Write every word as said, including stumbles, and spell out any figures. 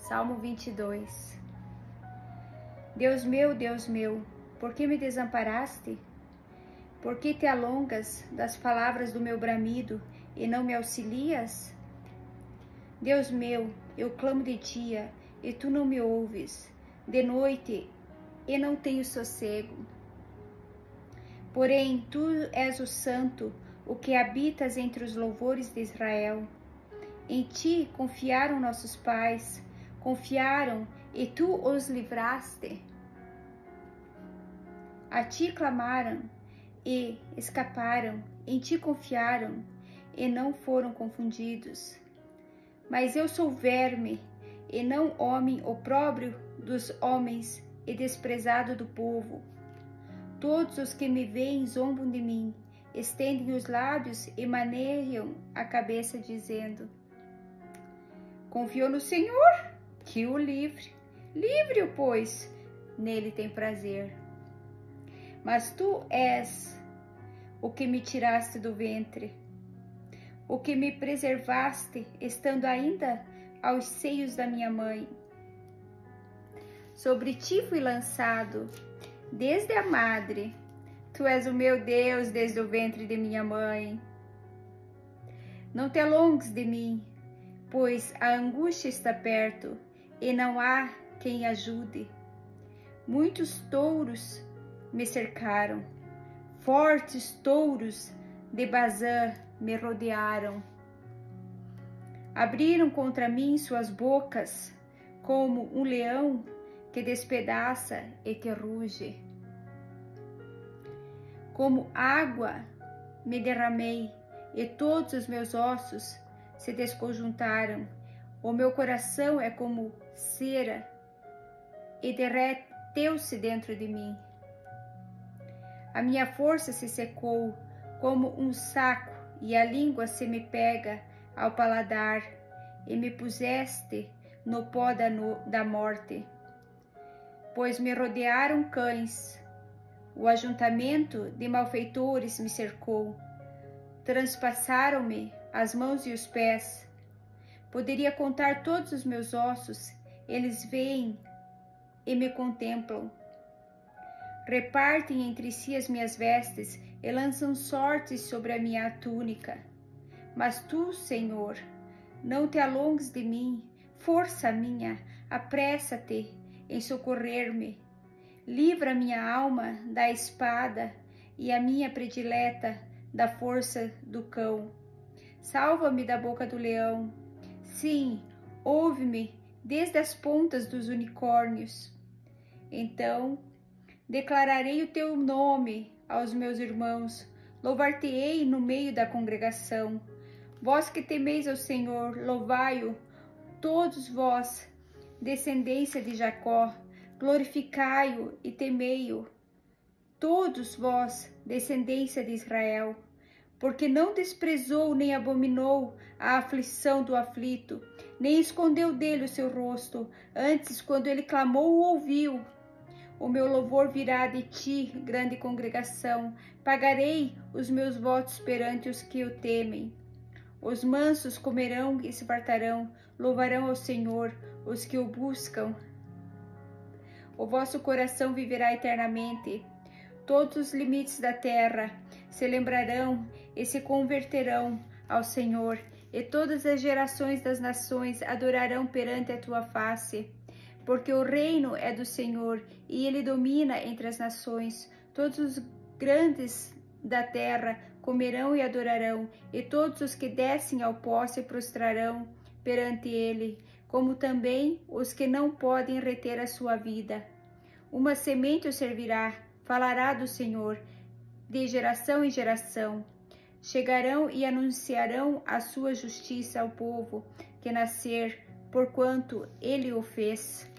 Salmo vinte e dois. Deus meu, Deus meu, por que me desamparaste? Por que te alongas das palavras do meu bramido e não me auxilias? Deus meu, eu clamo de dia e tu não me ouves, de noite e não tenho sossego. Porém, tu és o Santo, o que habitas entre os louvores de Israel. Em ti confiaram nossos pais, confiaram e tu os livraste. A ti clamaram e escaparam, em ti confiaram e não foram confundidos. Mas eu sou verme e não homem, opróbrio dos homens e desprezado do povo. Todos os que me veem zombam de mim, estendem os lábios e maneiam a cabeça, dizendo: confiou no Senhor, que o livre. Livre-o, pois, nele tem prazer. Mas tu és o que me tiraste do ventre, o que me preservaste, estando ainda aos seios da minha mãe. Sobre ti fui lançado, desde a madre. Tu és o meu Deus desde o ventre de minha mãe. Não te alongues de mim, pois a angústia está perto, e não há quem ajude. Muitos touros me cercaram, fortes touros de Bazã me rodearam. Abriram contra mim suas bocas, como um leão que despedaça e que ruge. Como água me derramei, e todos os meus ossos se desconjuntaram. O meu coração é como cera e derreteu-se dentro de mim. A minha força se secou como um saco, e a língua se me pega ao paladar, e me puseste no pó da, no, da morte. Pois me rodearam cães, o ajuntamento de malfeitores me cercou, transpassaram-me as mãos e os pés. Poderia contar todos os meus ossos, eles veem e me contemplam. Repartem entre si as minhas vestes e lançam sortes sobre a minha túnica. Mas tu, Senhor, não te alongues de mim, força minha, apressa-te em socorrer-me. Livra minha alma da espada e a minha predileta da força do cão. Salva-me da boca do leão. Sim, ouve-me desde as pontas dos unicórnios. Então declararei o teu nome aos meus irmãos, louvar-te-ei no meio da congregação. Vós que temeis ao Senhor, louvai-o, todos vós, descendência de Jacó, glorificai-o e temei-o, todos vós, descendência de Israel, porque não desprezou nem abominou a aflição do aflito, nem escondeu dele o seu rosto, antes, quando ele clamou, o ouviu. O meu louvor virá de ti, grande congregação, pagarei os meus votos perante os que o temem. Os mansos comerão e se fartarão, louvarão ao Senhor os que o buscam. O vosso coração viverá eternamente. Todos os limites da terra se lembrarão e se converterão ao Senhor, e todas as gerações das nações adorarão perante a tua face. Porque o reino é do Senhor, e ele domina entre as nações. Todos os grandes da terra comerão e adorarão, e todos os que descem ao pó se prostrarão perante ele, como também os que não podem reter a sua vida. Uma semente o servirá, falará do Senhor, de geração em geração. Chegarão e anunciarão a sua justiça ao povo que nascer, porquanto ele o fez.